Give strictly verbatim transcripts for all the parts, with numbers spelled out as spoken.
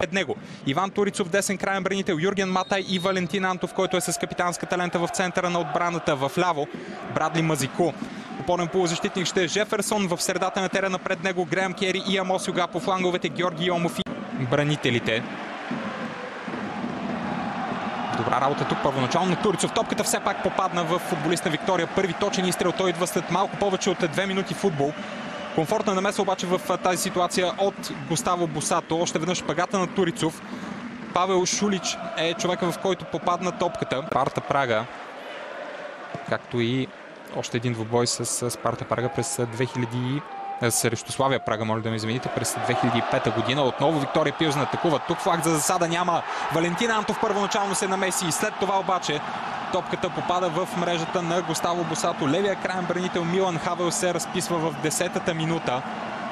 пред него. Иван Турицов, десен краен бранител, Юрген Матай и Валентин Антов, който е с капитанската лента в центъра на отбраната. В ляво Брадли Мазико. Опорен полузащитник ще е Жеферсон, в средата на терена пред него Греъм Кери и Амос Юга, по фланговете Георги Йомов и бранителите. Добра работа тук първоначално на Турицов. Топката все пак попадна в футболист на Виктория. Първи точен изстрел. Той идва след малко повече от две минути футбол. Комфортна намеса обаче в тази ситуация от Густаво Босато. Още веднъж шпагата на Турицов. Павел Шулич е човека, в който попадна топката. Спарта Прага, както и още един двубой с Спарта Прага през две хиляди срещу Славия Прага, моля да ме извините, през две хиляди и пета година. Отново Виктория Пилзен атакува. Тук флаг за засада няма. Валентин Антов първоначално се намеси и след това обаче топката попада в мрежата на Густаво Босато. Левия краен бранител Милан Хавел се разписва в десетата минута.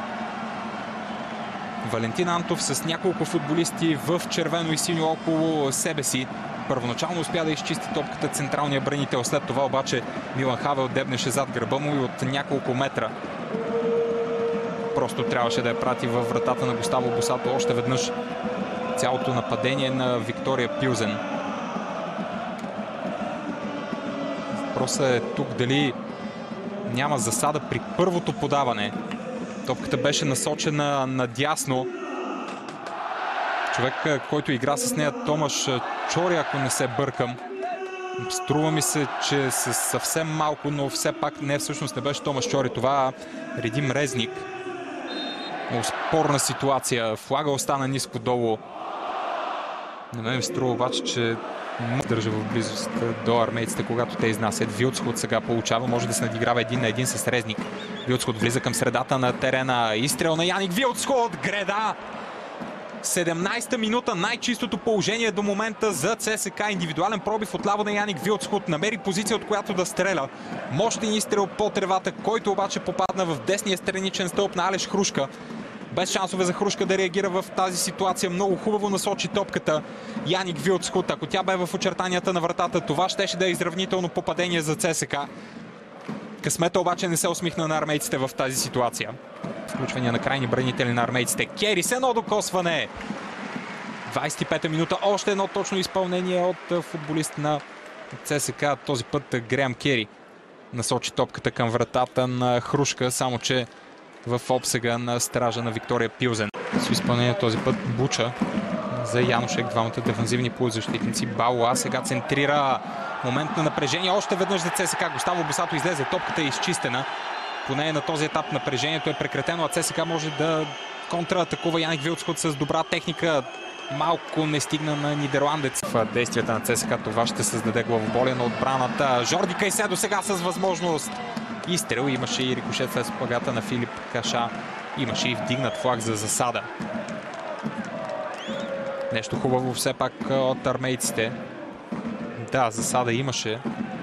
Валентин Антов с няколко футболисти в червено и синьо около себе си. Първоначално успя да изчисти топката централния бранител. След това обаче Милан Хавел дебнеше зад гърба му и от няколко метра просто трябваше да я прати във вратата на Густаво Босато. Още веднъж цялото нападение на Виктория Пилзен. Въпросът е тук дали няма засада при първото подаване. Топката беше насочена надясно. Човек, който игра с нея, Томаш Чори, ако не се бъркам. Струва ми се, че с съвсем малко, но все пак не, всъщност не беше Томаш Чори. Това Редим Резник. Спорна ситуация. Флага остана ниско долу. На мен ми струва обаче, че държа в близост до армейците, когато те изнасят. Вилцход сега получава. Може да се надиграва един на един с Резник. Вилцход влиза към средата на терена. Изстрел на Яник Вилцход. Греда! седемнайсета минута. Най-чистото положение до момента за ЦСКА. Индивидуален пробив отляво на Яник Вилцход. Намери позиция, от която да стреля. Мощен изстрел по тревата, който обаче попадна в десния страничен стълб на Алеш Хрушка. Без шансове за Хрушка да реагира в тази ситуация. Много хубаво насочи топката Яник Вилцход. Ако тя бе в очертанията на вратата, това щеше да е изравнително попадение за ЦСКА. Късмета обаче не се усмихна на армейците в тази ситуация. Включвания на крайни бранители на армейците. Кери с едно докосване. двайсет и пета минута. Още едно точно изпълнение от футболист на ЦСКА. Този път Греъм Кери насочи топката към вратата на Хрушка, само че в обсега на стража на Виктория Пилзен. С изпълнение този път Буча за Янушек, двамата дефанзивни полузащитници. Бауа сега центрира. Момент на напрежение. Още веднъж за ЦСКА. Густаво Босато излезе. Топката е изчистена. Поне на този етап напрежението е прекратено, а ЦСКА може да контратакува. Яник Вилцход с добра техника. Малко не стигна на нидерландец. В действията на ЦСКА това ще създаде главоболие на отбраната. Жорди Кайседо сега с възможност. Изстрел. Имаше и рикошет с плагата на Филип Каша. Имаше и вдигнат флаг за засада. Нещо хубаво все пак от армейците. Да, засада имаше.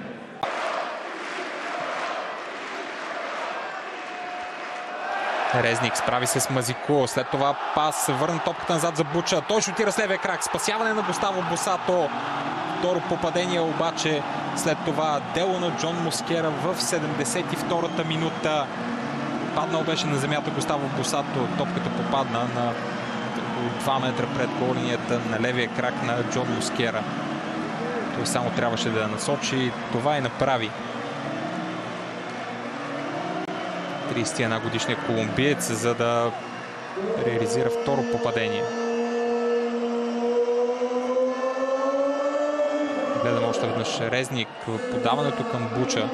Резник справи се с Мазико. След това пас, върна топката назад за Буча. Той шутира с левия крак. Спасяване на Густаво Босато. Второ попадение обаче. След това дело на Джон Москера в седемдесет и втората минута. Паднал беше на земята Густаво Босато. Топката попадна на два метра пред голинията на левия крак на Джон Москера. Той само трябваше да я насочи. Това и направи. трийсет и една годишният колумбиец, за да реализира второ попадение. Гледам още веднъж Резник в подаването към Буча.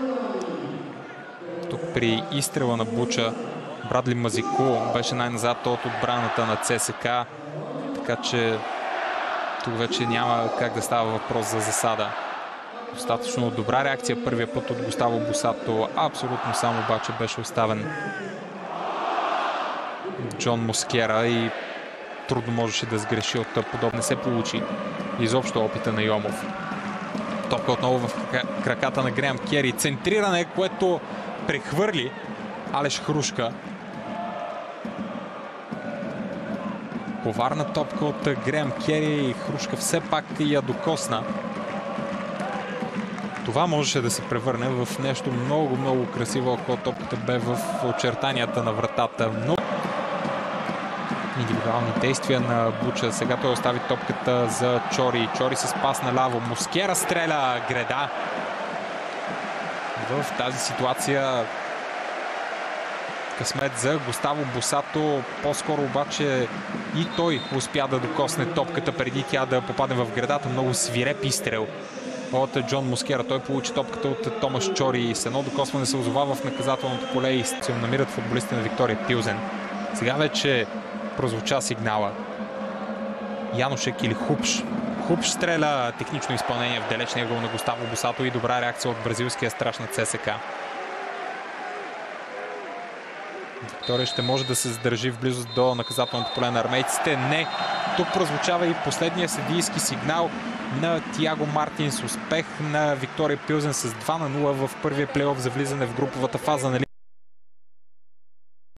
Тук при изстрела на Буча Брадли Мазико беше най-назад от отбраната на ЦСКА. Така че тук вече няма как да става въпрос за засада. Достатъчно добра реакция първия път от Густаво Босато. Абсолютно само обаче беше оставен Джон Москера и трудно можеше да сгреши от подобно. Не се получи изобщо опита на Йомов. Топка отново в краката на Греъм Кери. Центриране, което прехвърли Алеш Хрушка. Коварна топка от Греъм Кери и Хрушка все пак я докосна. Това можеше да се превърне в нещо много, много красиво, ако топката бе в очертанията на вратата. Но индивидуални действия на Буча. Сега той остави топката за Чори. Чори с пас наляво. Москера стреля греда. В тази ситуация късмет за Густаво Босато. По-скоро обаче и той успя да докосне топката преди тя да попадне в гредата. Много свиреп изстрел от Джон Москера. Той получи топката от Томаш Чори. С едно докосване се озова в наказателното поле и се намират футболистите на Виктория Пилзен. Сега вече прозвуча сигнала. Янушек или Хупш. Хупш стреля, технично изпълнение в далечния гол на Густаво Босато и добра реакция от бразилския страж на ЦСКА. Виктория ще може да се задържи в близост до наказателното поле на армейците. Не. Тук прозвучава и последния съдийски сигнал на Тиаго Мартинс. Успех на Виктория Пилзен с два на нула в първия плейоф за влизане в груповата фаза.